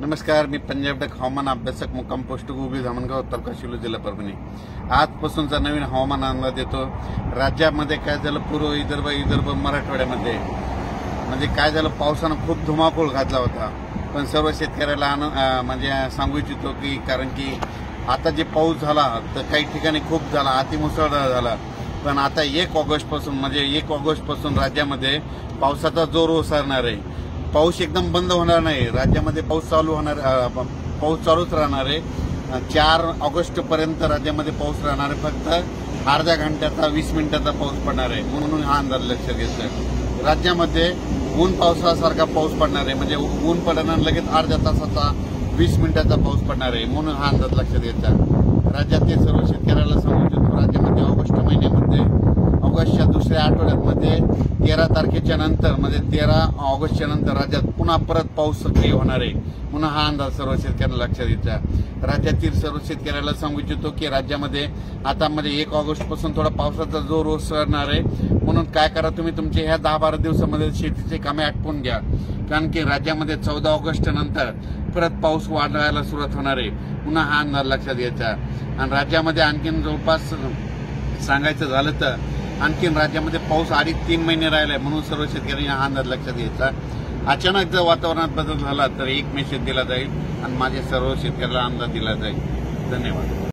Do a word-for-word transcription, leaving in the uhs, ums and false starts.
नमस्कार, मी पंजाब टक हवामान अभ्यासक मुक्काम पोस्ट गुबी धामणगाव तालुका शिरूर जिल्हा परभणी। आजपासूनचा नवीन हवामान अंदाज देतो। राज्यामध्ये काय झालं, पूर्व विदर्भ विदर्भ मराठवाड्यामध्ये म्हणजे काय झालं, पावसानं खूप धुमाकूळ घातला होता। पण सर्व शेतकऱ्याला म्हणजे सांगू इच्छितो की कारण की आता जे पाऊस झाला तर काही ठिकाणी खूप झाला, अतिमुसळधार झाला। पण आता एक ऑगस्ट पासून म्हणजे एक ऑगस्ट पासून राज्यामध्ये पावसाचा जोर ओसरणार आहे। पाऊस एकदम बंद होणार नाही, राज्यामध्ये पाऊस चालू होणार, पाऊस चालूच राहणार आहे। चार ऑगस्ट पर्यंत राज्यामध्ये पाऊस राहणार आहे। फक्त अर्ध्या घंट्याचा वीस मिनिटाचा पाऊस पडणार आहे, म्हणून हा अंदाज लक्षात घेतला। राज्यामध्ये ऊन पावसासारखा पाऊस पडणार आहे, म्हणजे ऊन पडणार लगेच अर्ध्या तासाचा वीस मिनिटाचा पाऊस पडणार आहे, म्हणून हा अंदाज लक्षात घेतला। राज्यातील सर्व शेतकऱ्याला सांगू इच्छितो, राज्यामध्ये ऑगस्ट महिन्यामध्ये ऑगस्टच्या दुसऱ्या आठवड्यामध्ये तेरा तारखेच्या नंतर म्हणजे तेरा ऑगस्टच्या नंतर राज्यात पुन्हा परत पाऊस सक्रिय होणार आहे, म्हणून हा अंदाज सर्व शेतकऱ्यांना लक्षात घ्यायचा। राज्यातील सर्व शेतकऱ्याला सांगू इच्छितो की राज्यामध्ये आता म्हणजे एक ऑगस्ट पासून थोडा पावसाचा जोर ओसरणार आहे, म्हणून काय करा, तुम्ही तुमचे ह्या दहा बारा दिवसामध्ये शेतीचे कामे आटपून घ्या, कारण की राज्यामध्ये चौदा ऑगस्ट नंतर परत पाऊस वाढायला सुरुवात होणार आहे, पुन्हा हा अंदाज लक्षात घ्यायचा। आणि राज्यामध्ये आणखीन जवळपास सांगायचं झालं तर आणखीन राज्यामध्ये पाऊस अडीच तीन महिने राहिलाय, म्हणून सर्व शेतकऱ्यांनी हा अंदाज लक्षात घ्यायचा। अचानक जर वातावरणात बदल झाला तर एक मेसेज दिला जाईल आणि माझ्या सर्व शेतकऱ्याला अंदाज दिला जाईल। धन्यवाद।